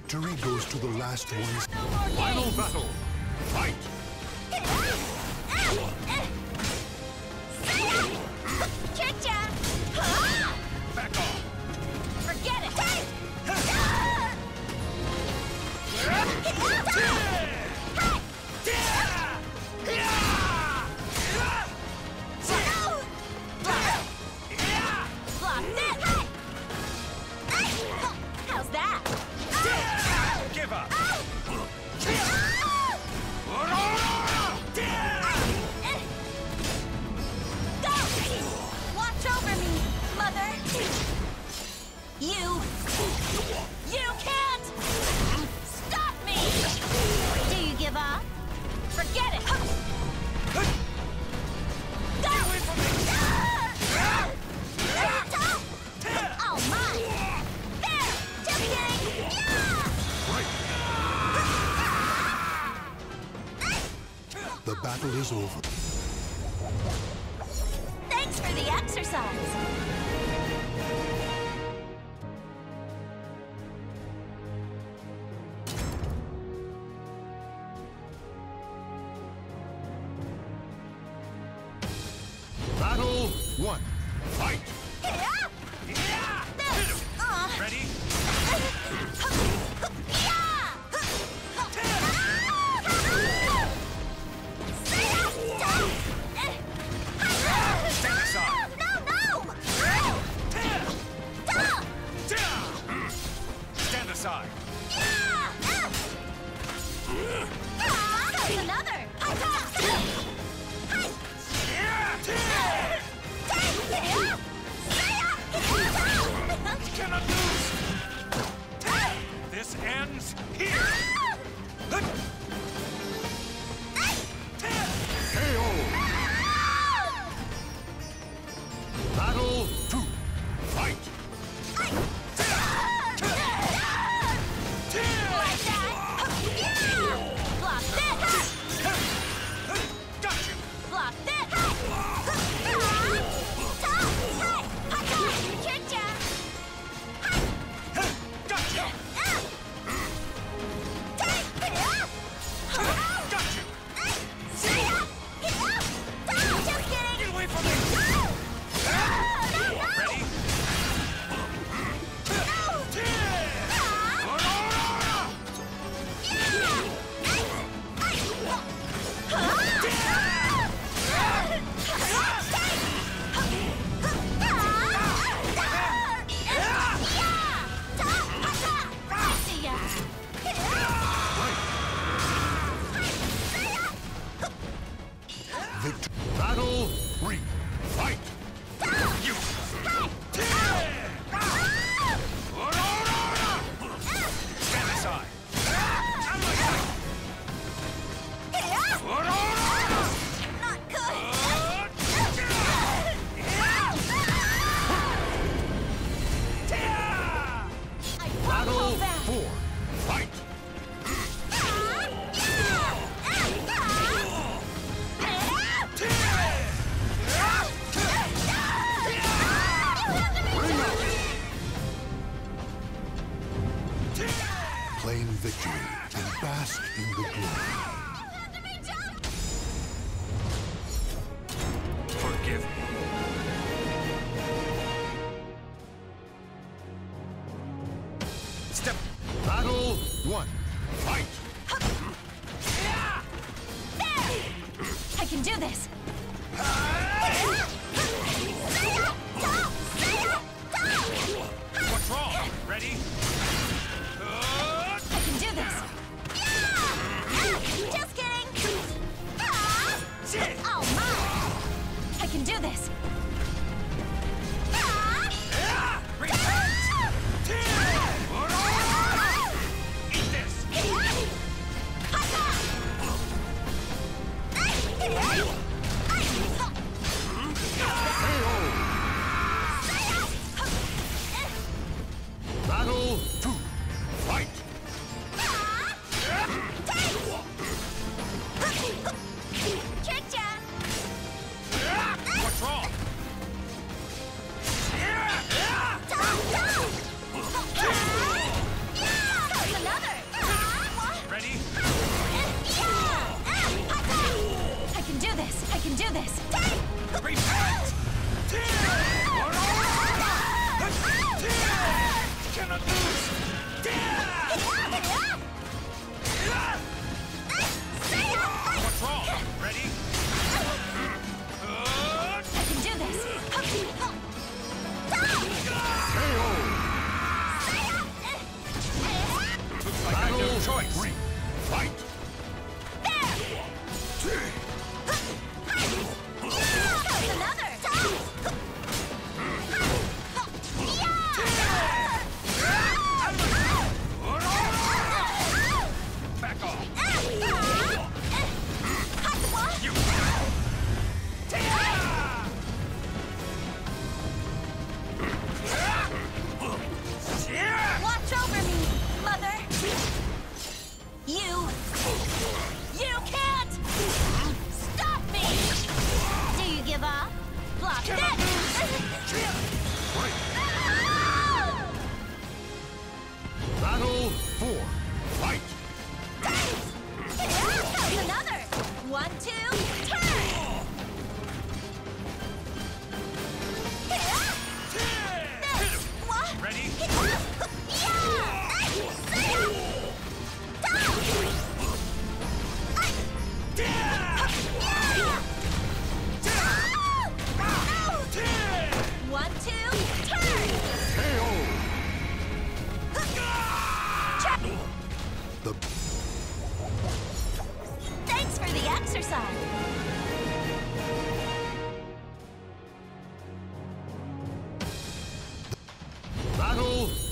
Victory goes to the last ones. Final battle. Fight! Tricked ya! Back off! Forget it! Block this! How's that? Give up! Go! Watch over me, Mother! You can't stop me! Do you give up? Forget it! Go! All mine! There! Just kidding! The battle is over. Thanks for the exercise! Battle 1. Fight! Ready? Stand aside! Stand aside! Another! Cannot lose! This ends here! KO! Battle 2. Fight! Block this! Got you! Block this! Tricked ya! Got you! Got you! Just kidding! Get away from me! Ready? Victory. Battle 3. Fight! You! Stand aside! Out of my sight! Not good! I won't Battle hold back! 4. Fight! Claim victory and bask in the glory. Forgive me. Step. Battle 1. Fight! I can do this! What's wrong? Ready? I can do this! Just kidding! Oh my! I can do this! Eat this!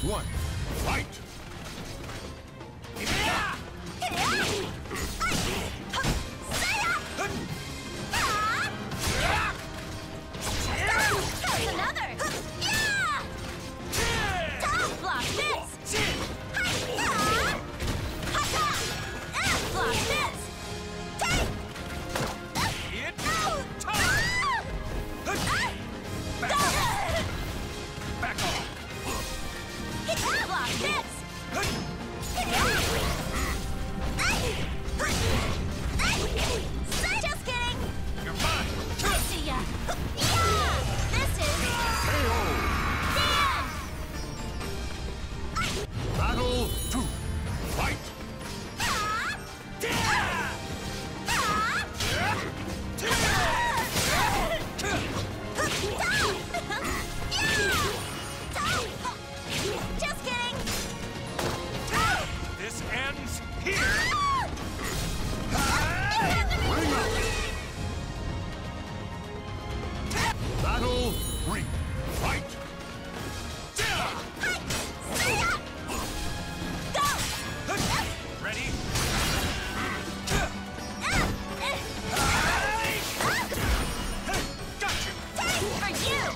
one, fight! That's another! Block this! Block this! Back off! Block this! Just kidding! You're mine! I see ya! Yeah! This is the end! Battle 2, fight! Just kidding! This ends here! Ring up! Battle 3, fight! Ready? Got you! For you!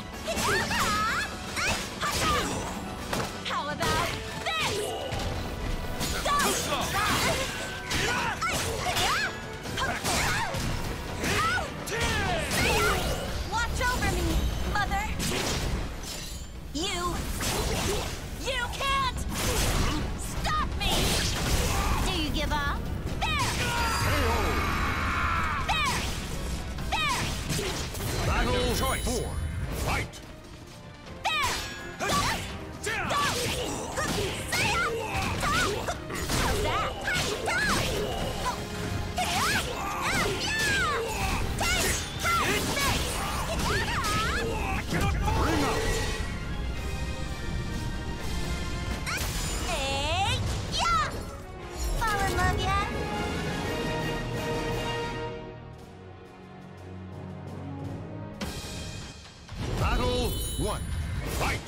How about this? Too slow! Watch over me, Mother! You can't stop me! Do you give up? There! There! There! Battle choice. 4, fight! There! Go! How's that? Ring up! Hey! Yeah! Fall in love yet? Battle 1, fight!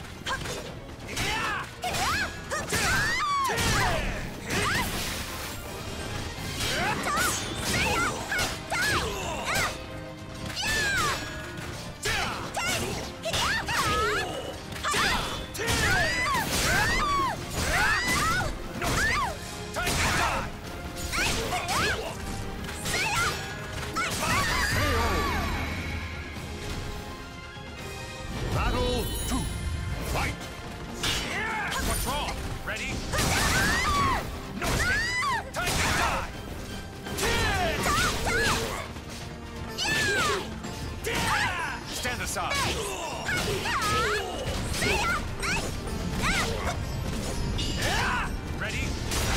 No escape! Time to die! Battle 2, fight! What's wrong? Ready? No escape! Time to die! Stand aside! Ready?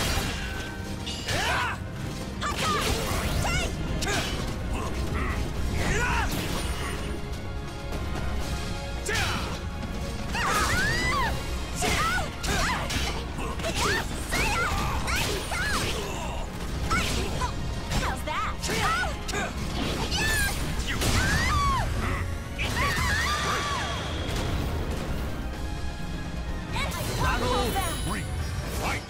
How's that? You! Battle 3, fight!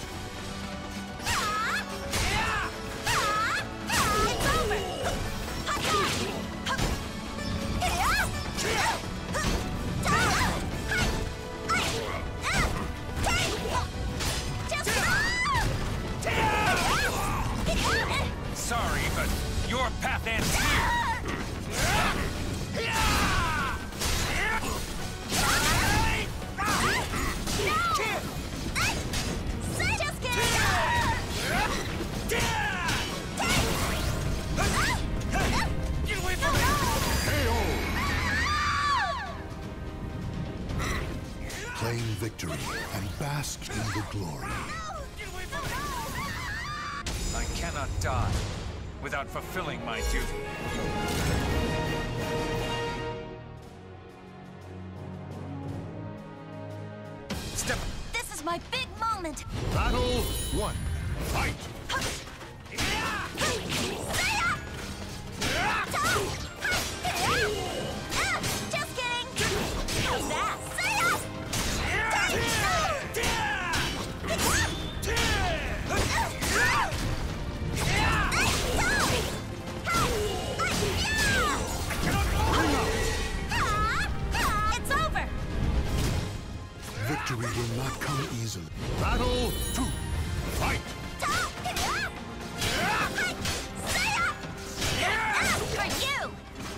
Sorry, but your path ends here! Just kidding! Get away from me! Claim victory and bask in the glory. Get away from me! I cannot die without fulfilling my duty. Step. This is my big moment! Battle 1, fight! Just kidding! How's that? Victory will not come easily. Battle 2. Fight! For you!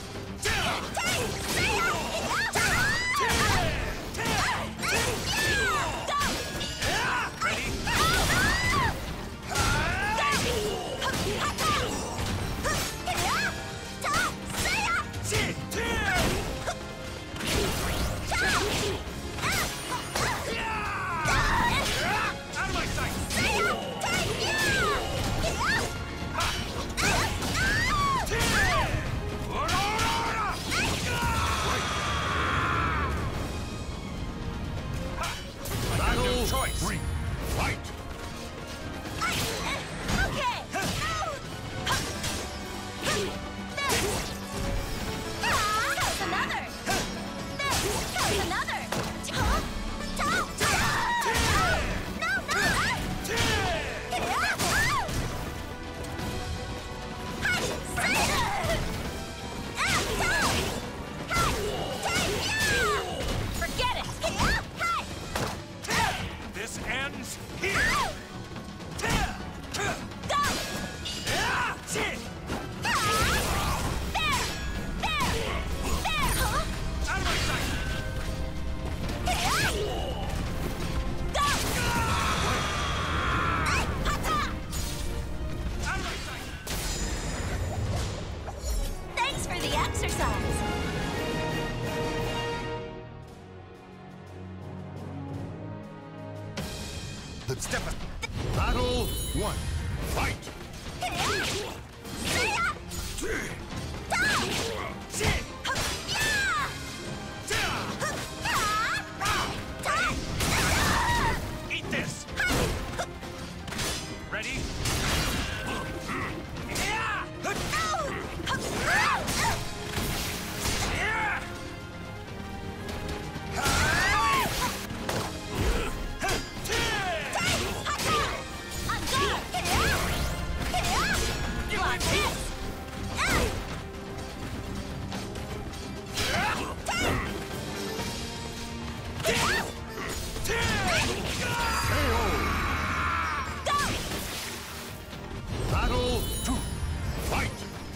Out of my sight! Battle choice. 3. Fight! Okay! Comes another! Comes another! Huh? No, Forget it! This ends here! Out of my sight! Out of my sight! Thanks for the exercise. Step aside. Battle 1. Fight! Eat this! Ready? Battle 2. Fight!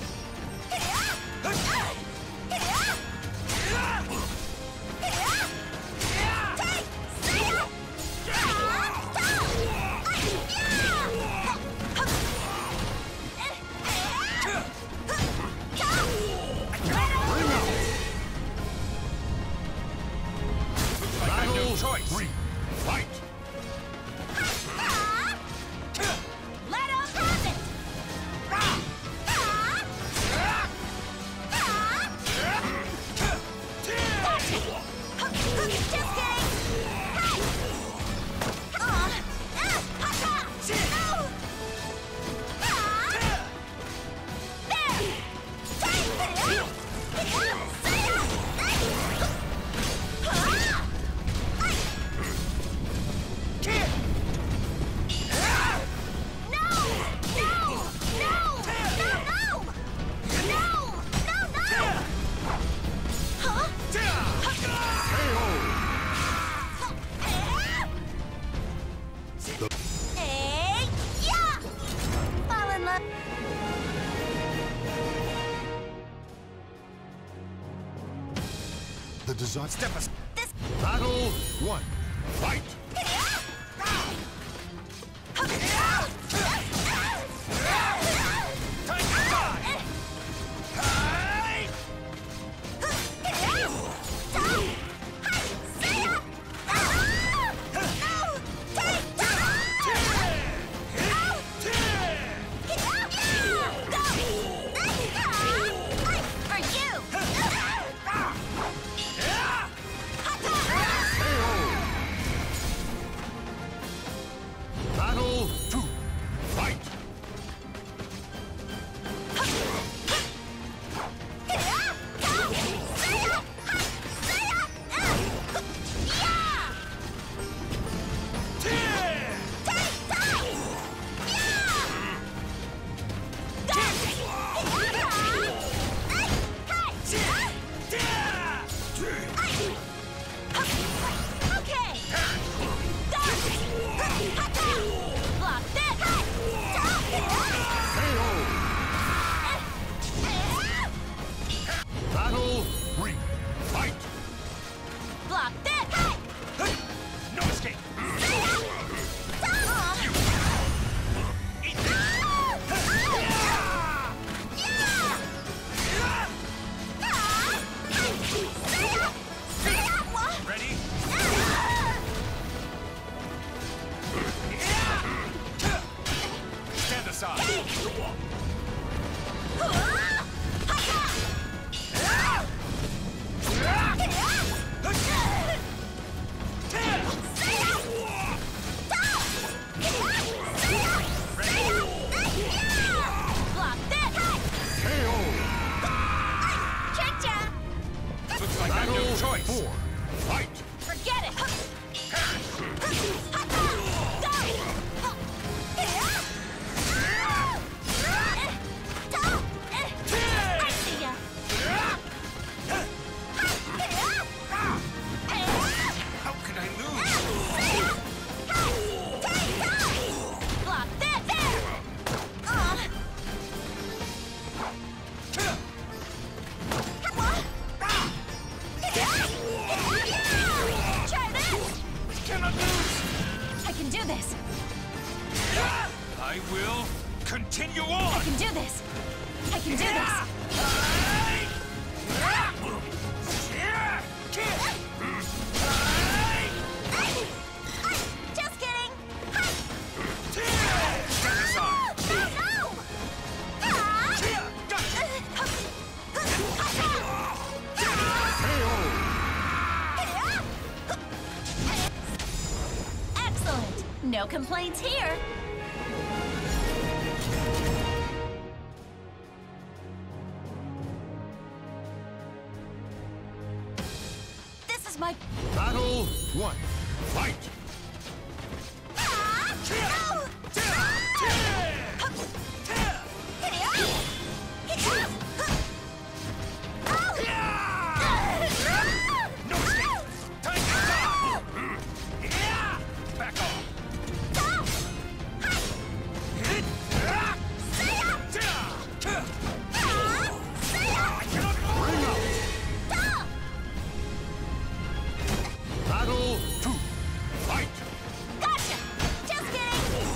Battle choice. 3. Fight! Let 'em have it! Just kidding! The design. Step aside. Battle 1. Fight! Time to die! For you! Battle 2. cannot lose! I can do this! I will continue I on! can do this! I can do this! Just kidding! Stand aside! No! Excellent! No complaints here! This is my... Battle 1. Fight! No escape! Time to die! Back off! Battle 2. Fight! Gotcha! Just kidding!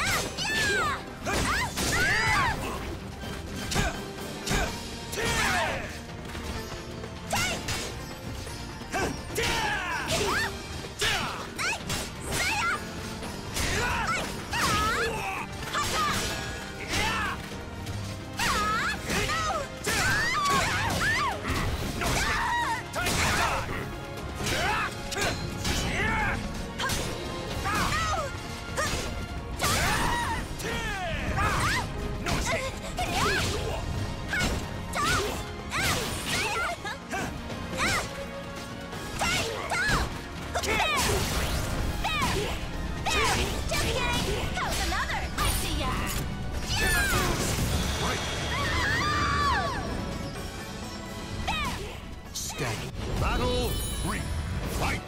Static. Battle 3. Fight!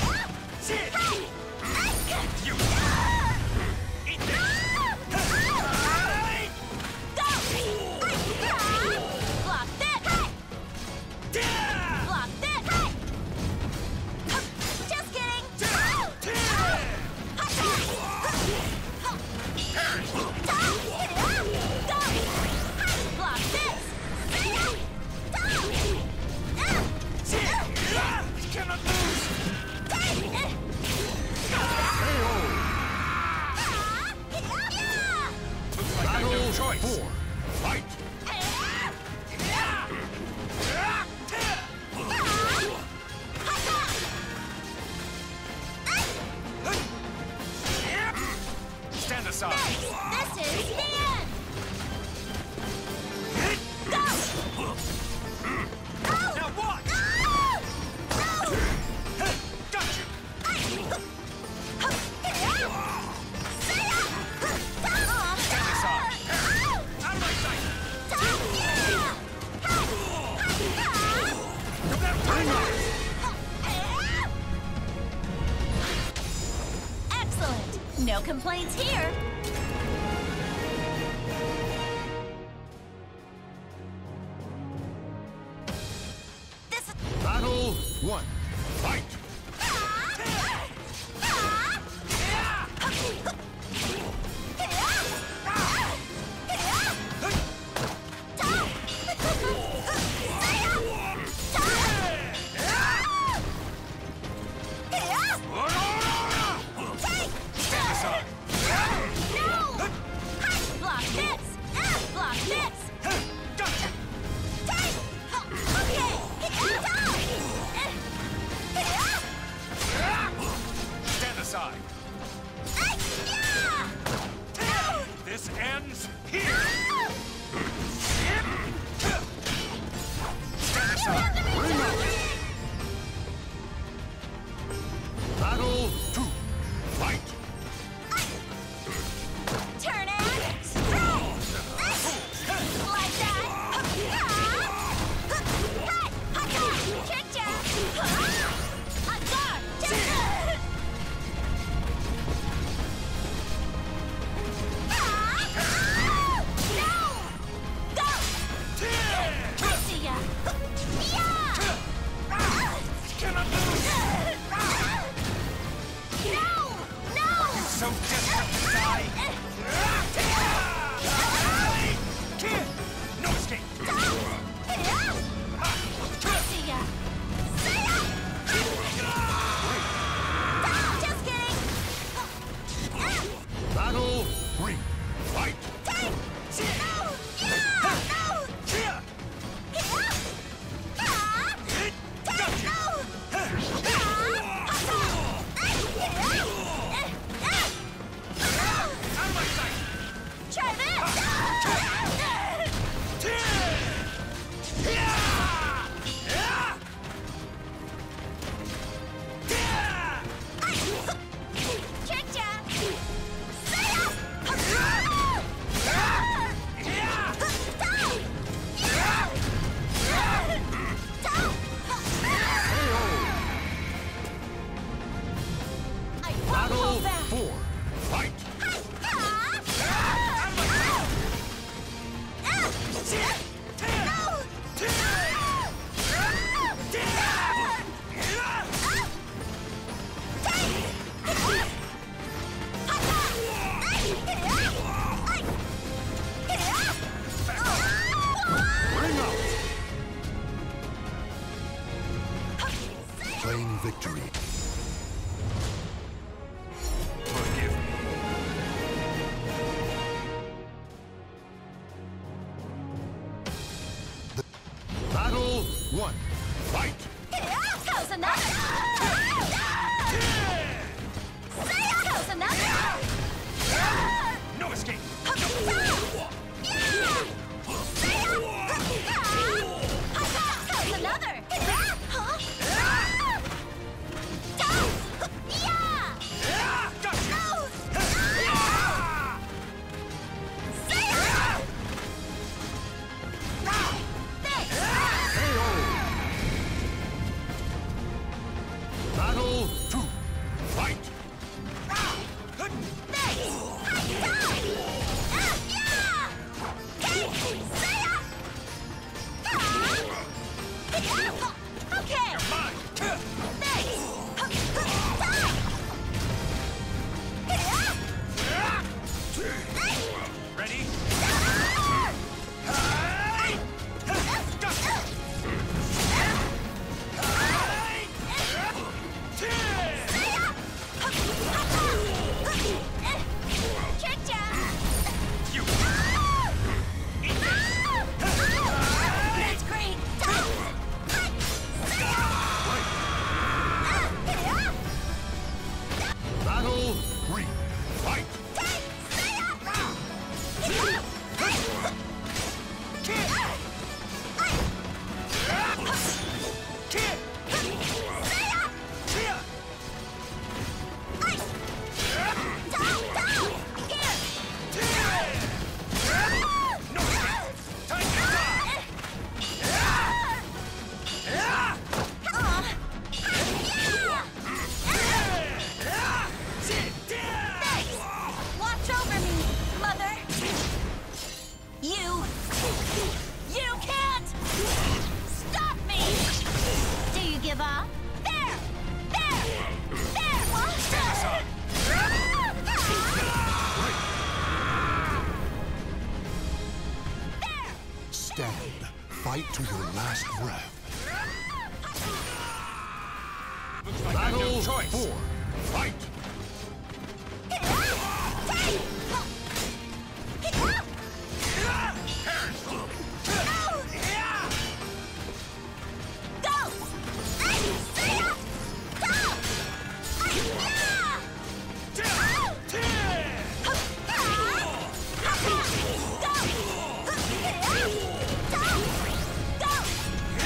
You! Eat this! Block this! Block this! Just kidding! Block this! Cannot lose! Looks like I have no Battle choice! 4. Fight! Stand aside! This is the end! Go! Now what? Got you! Stand aside! Out of my sight! Excellent! No complaints here! This is... Battle 1. Fight! Stand aside! Block this! Block this! Got you! Okay! so desperate to die? No escape! See ya. Just kidding. Battle 3. Fight! Try this! Tricked ya! I won't Battle hold back! 4. Fight! Bring out! Claim victory. Forgive me. Battle 1. Fight! How's another? How's another? No escape! How's another? Battle 2. Fight! Okay. Mine! Ready? Tricked ya! You! That's great! Battle 3. Fight! Watch over me, Mother! You can't stop me! Do you give up? There! Stand. Fight to your last breath. Looks like I have Battle no choice! 4. Fight!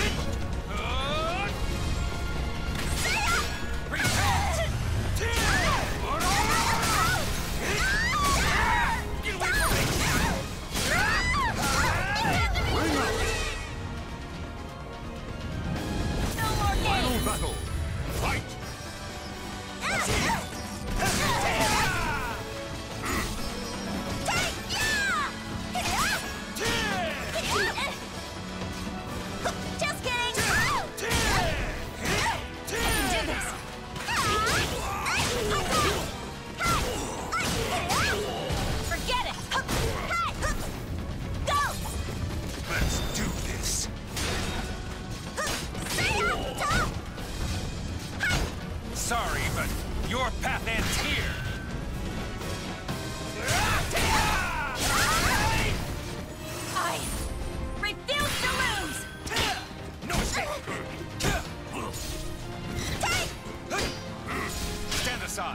Repent! Sorry, but your path ends here. I refuse to lose! No escape! Stand aside!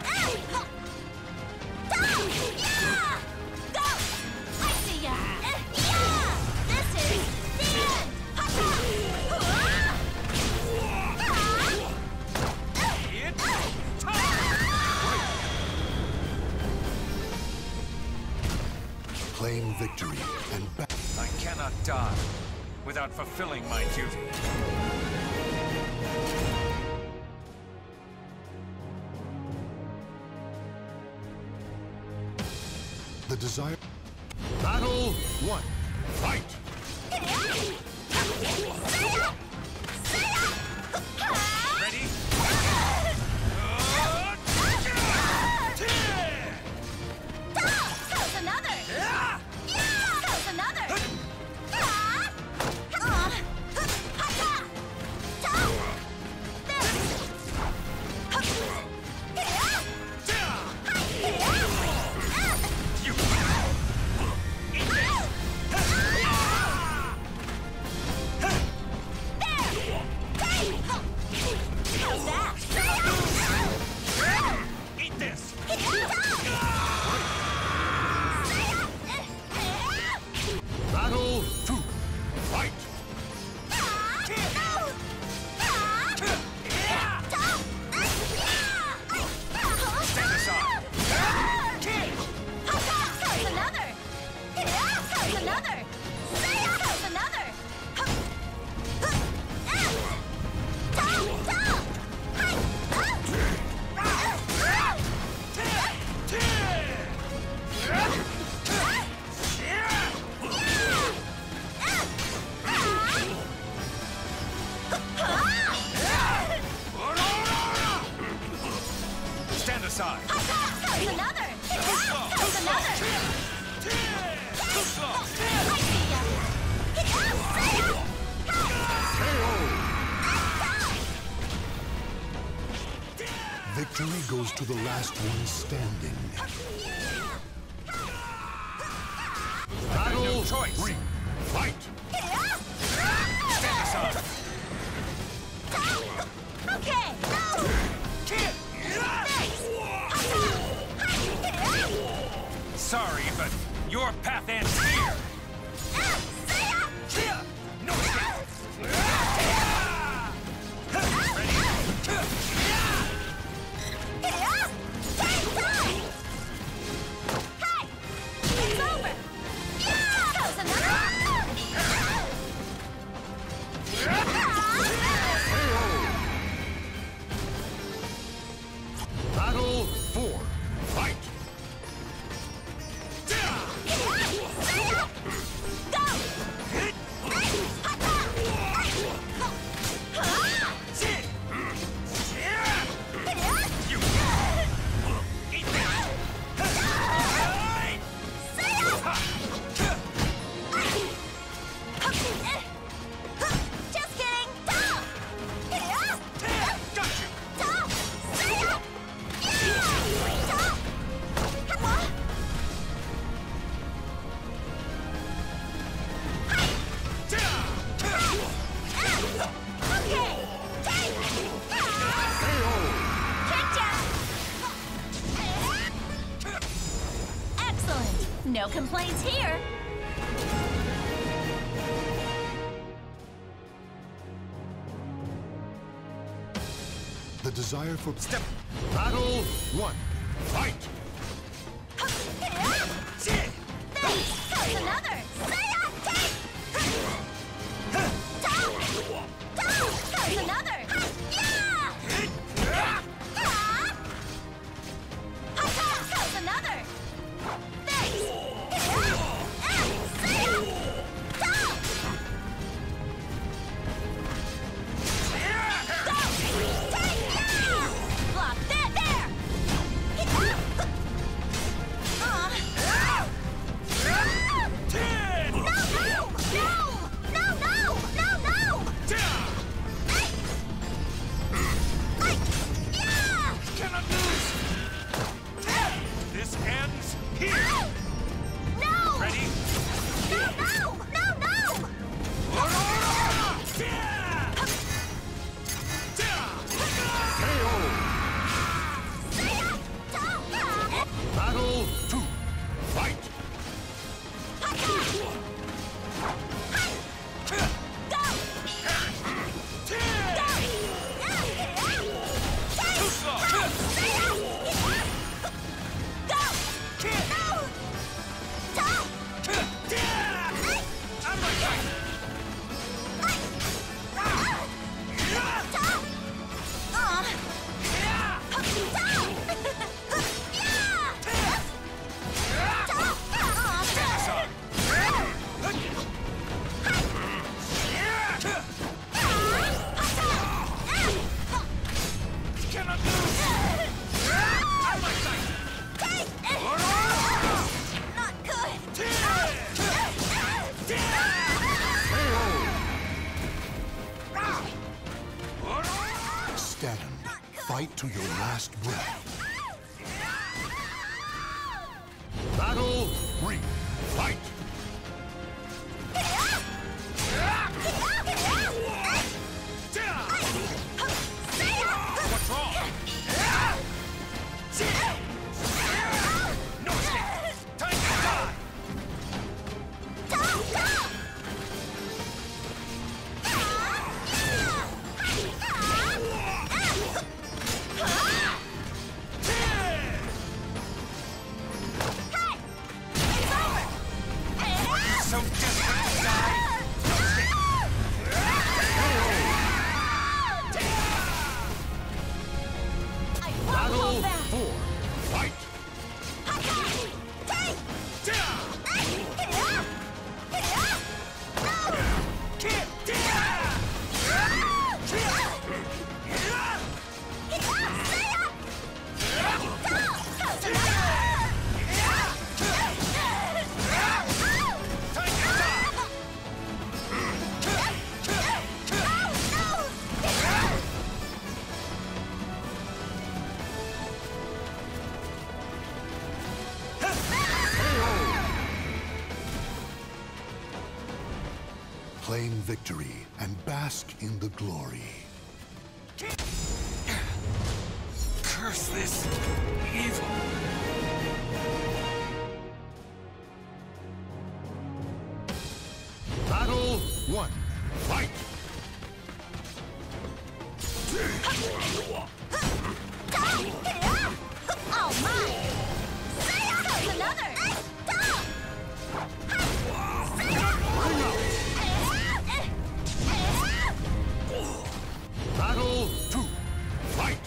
Yeah! Go! I see ya! Yeah! This is the end! It's time! Claim victory and back. I cannot die without fulfilling my duty. The desire. Battle 1. Fight! Ready? Goes another! Yeah! Goes another! You! Eat this! Battle 2. Fight! Stand aside! Goes another! Goes another! Goes another! Stand aside! Goes another! Goes another! Too slow! I see ya! Victory goes to the last one standing. Battle choice. 3. Fight! Stand aside! Okay! Sorry, but your path ends here! No escape! It's over! Goes another! Battle 4. Fight! You! Eat this! Just kidding! Got you! Excellent! No complaints here! The desire for Step! Battle 1. Fight! Goes another! Goes another! Goes another! Block that there! No! Fight to your last breath. Battle 3. Fight! What's wrong? No escape! Time to die! So desperate to die! No escape! Battle 4. Fight! Claim victory and bask in the glory. Curse this evil! Battle 1. Fight! Oh my! There's another! Battle 2. Fight!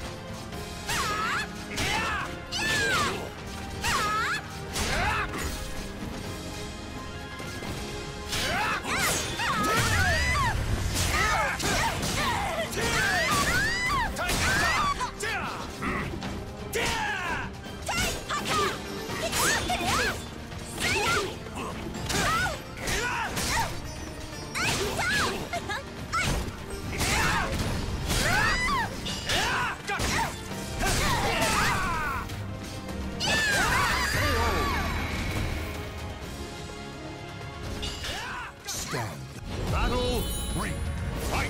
Stand. Battle 3. Fight!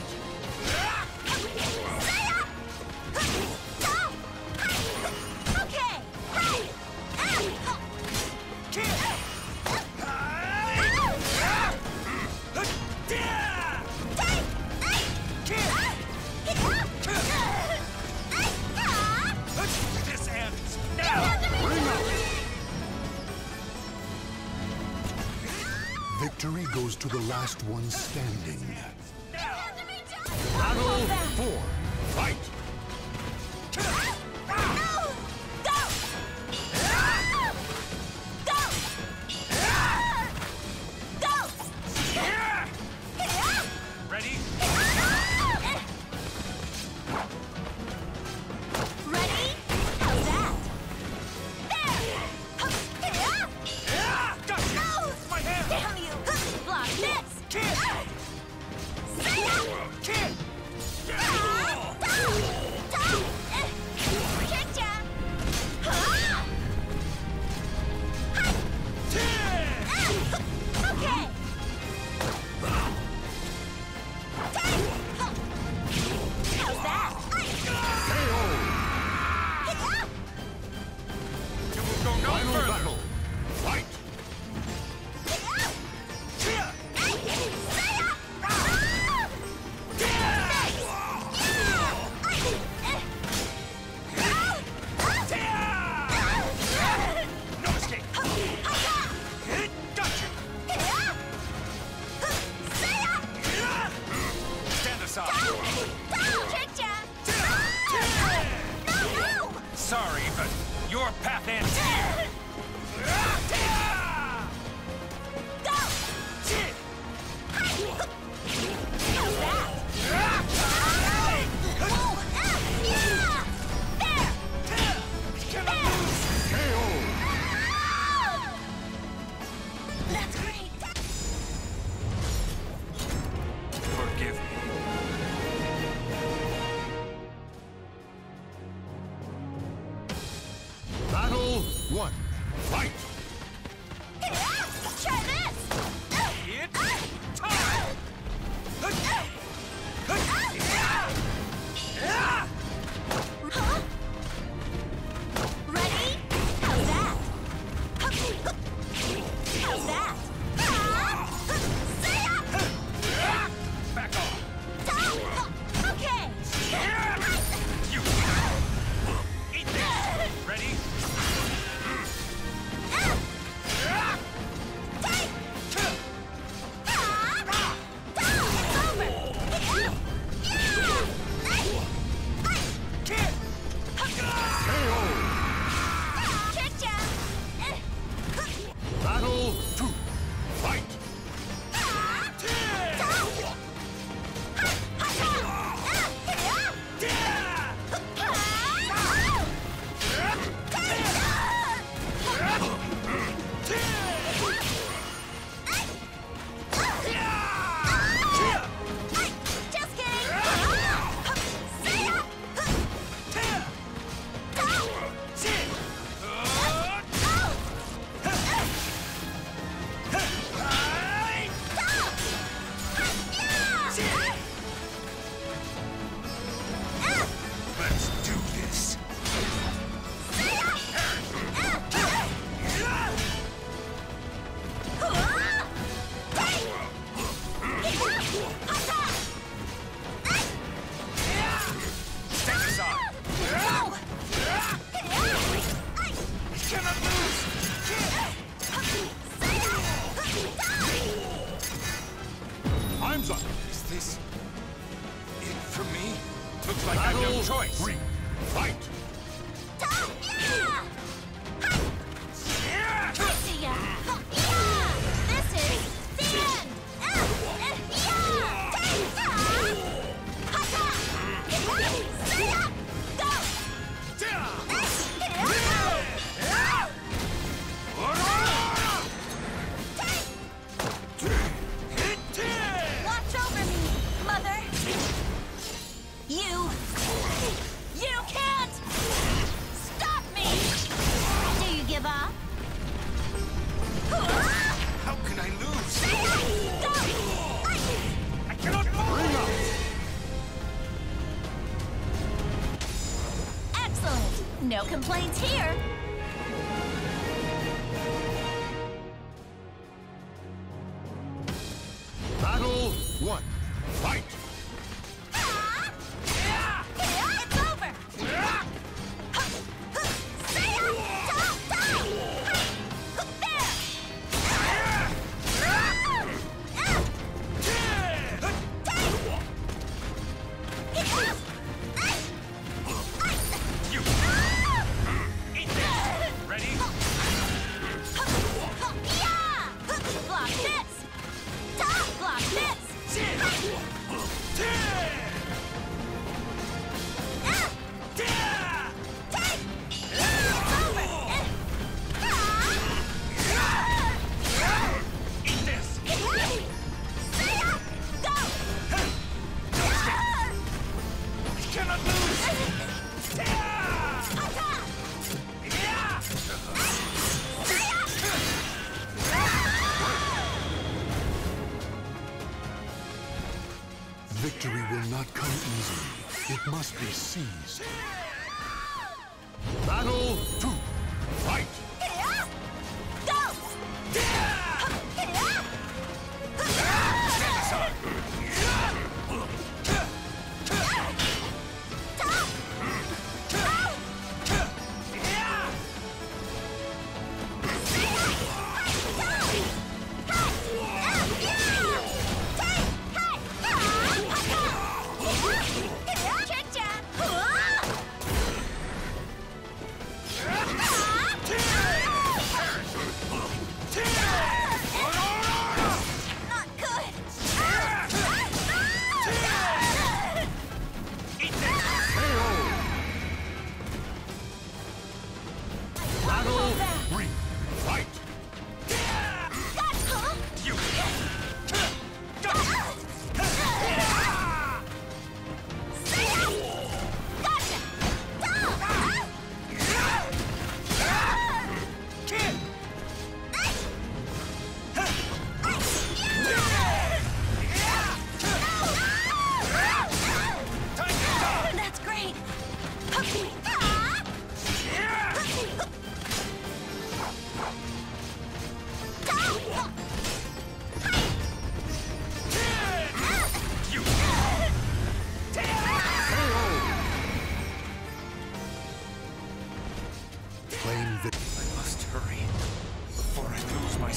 This ends now! Victory goes to the last one standing. Battle 4. Fight! Ready? Ready? How's that? Gotcha! My hand! Damn you! Block this! Okay! How's that? You will go no Final further! battle! Fight! No escape! Gotcha! Stand aside! Sorry, but your path ends here! That's great! Forgive me. one. Fight! Try this! It's time! Huh? Ready? How's that? How's that? See ya! Back off! Okay! You! Eat this! Ready? Battle 2! Fight! Just kidding! See ya! Let's do this! Step aside! Cannot lose! Time's up! Is this it for me? Looks like I have no Battle choice. 3! Fight! I see ya! Yeah! This is the end! Yeah! Take that! Hata! See ya! Go! Watch over me, Mother! You can't stop me! Do you give up? How can I lose? Go! I cannot move! Excellent! No complaints here! Battle One. Fight! It's over! See ya! You! Eat this! Ready? Block this! Block this! Eat this! Cannot lose! Victory will not come easily. It must be seized. Battle 2! Fight!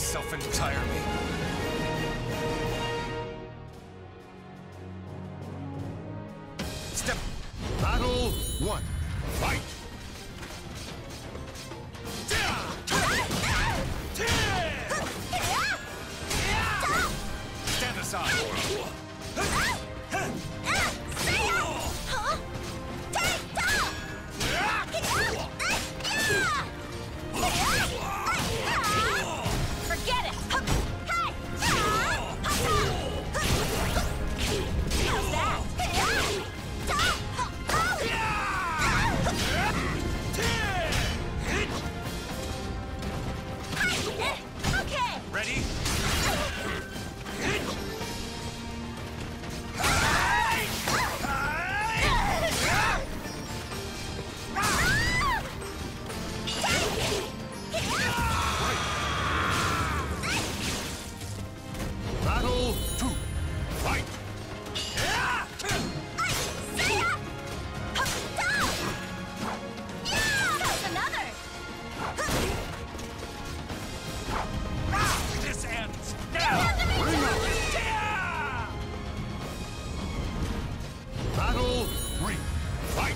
myself entirely. Step. Battle 1. Fight! Stand aside. Forget it! Hey! How's that? Okay! Ready? Battle 2. Fight! This ends now. Battle 3. Fight!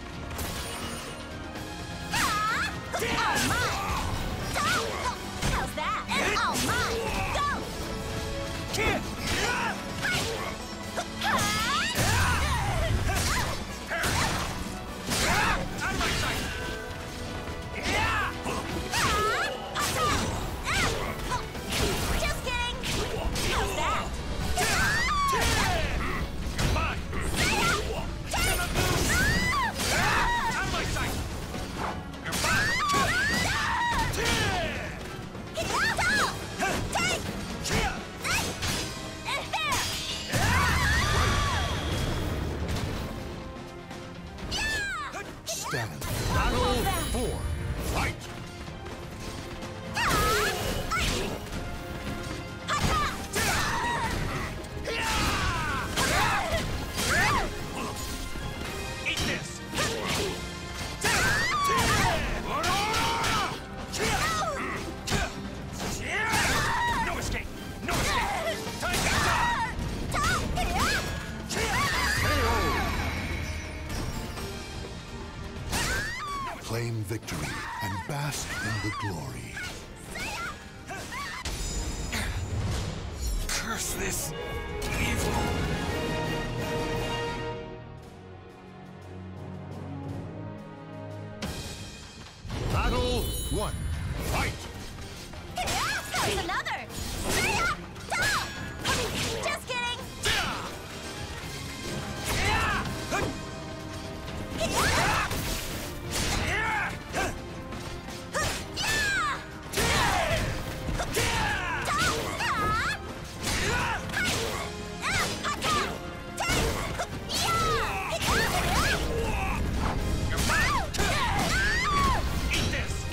How's that? All mine! Go! Kid! Out of my sight! Just kidding! How's that? You're mine! Out of my sight! You're Stand. Battle 4. Fight! Eat this! No escape! No escape! Time to die! Claim victory and bask in the glory. Curse this evil! Battle 1. Fight! There's another! Just kidding! You're mine! Eat this!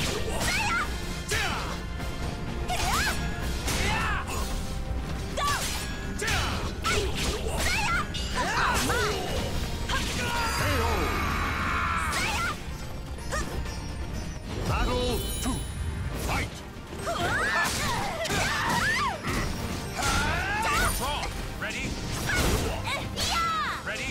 Battle 2. Fight! Wrong! Ready? Ready?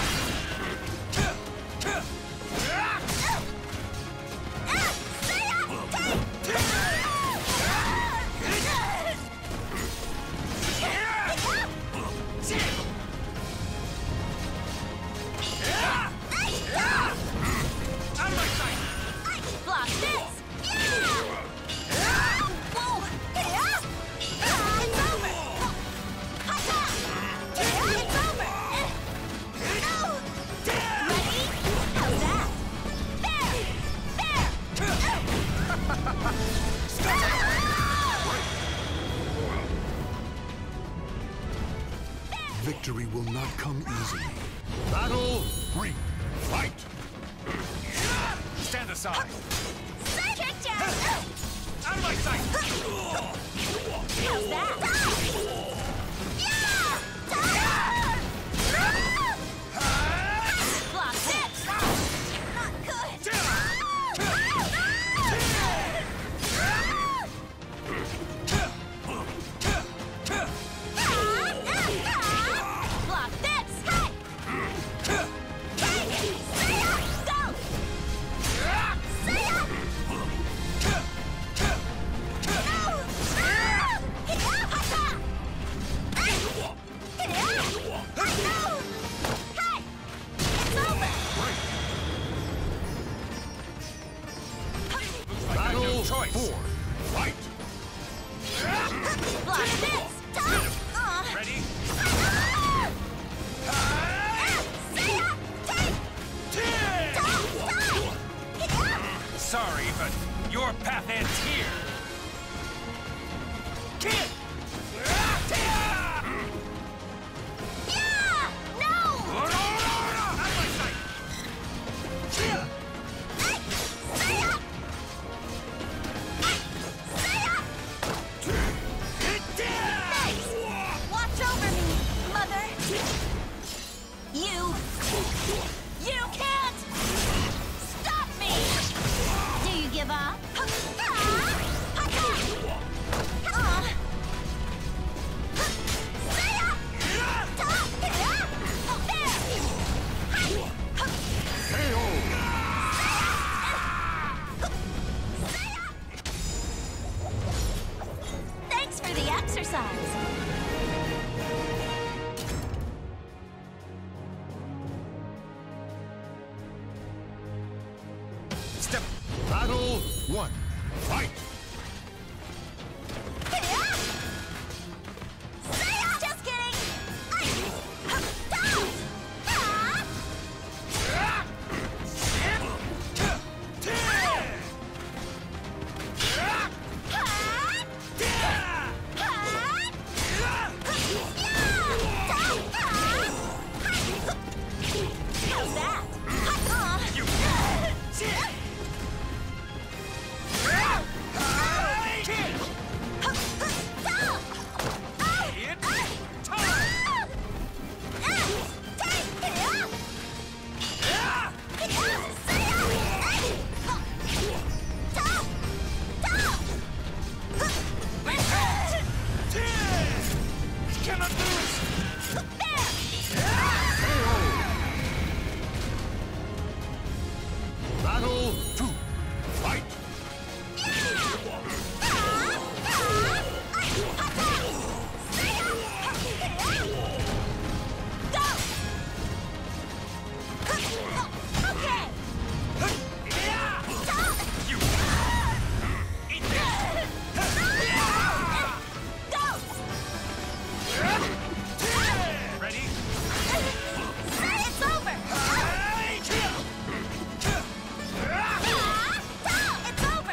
Out of my sight! Block this! Whoa! It's over! It's over! Ready? How's that? Victory will not come easily. Battle 3. Fight! Stand aside! Kick down! Out of my sight! How's that? Block this! Not good! twice. 4, fight! Block this! Time! Ready? Sorry, but your path ends here. Kid! Yeah! No! Out of my sight! Watch over me, Mother! You can't stop me! Do you give up? Thanks for the exercise. Step. Battle 1, fight! Just kidding! How's that? You. Cannot lose. Battle 2, fight! Ready? It's over! It's over!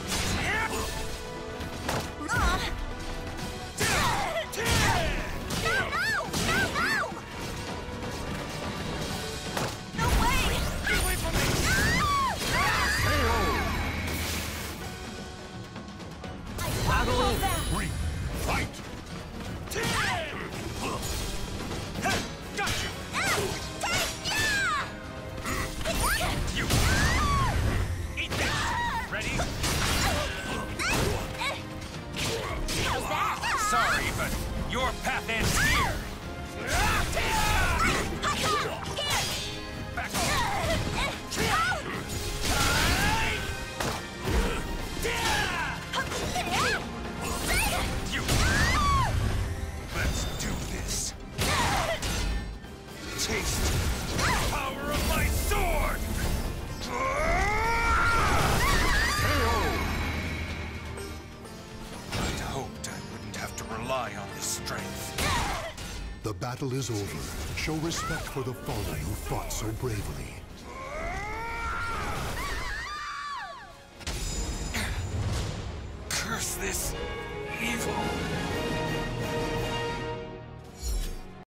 No! No way! Get away from me! Battle 3, fight! Got you! You! Eat this! Ready? How's that? Sorry, but your path ends here! Back off! You! Let's do this! Taste the power of my sword! I'd hoped I wouldn't have to rely on this strength. The battle is over. Show respect for the fallen who fought so bravely. Curse this evil!